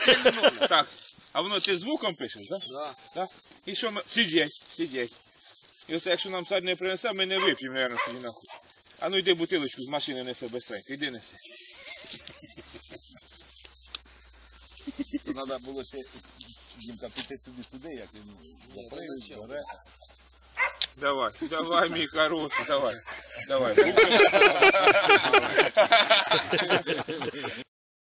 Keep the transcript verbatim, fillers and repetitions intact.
Так, а воно ти звуком пишеш, так? Да. Так? І що ми... Сидять, сидять. І ось якщо нам сьогодні не принесе, ми не вип'ємо, мабуть, тоді нахуй. А ну йди бутилочку з машини неси быстренько, йди неси. То треба було ще, Дімка, піти туди-туди, як він заприв, бере. Давай, давай, мій хороший, давай. Давай.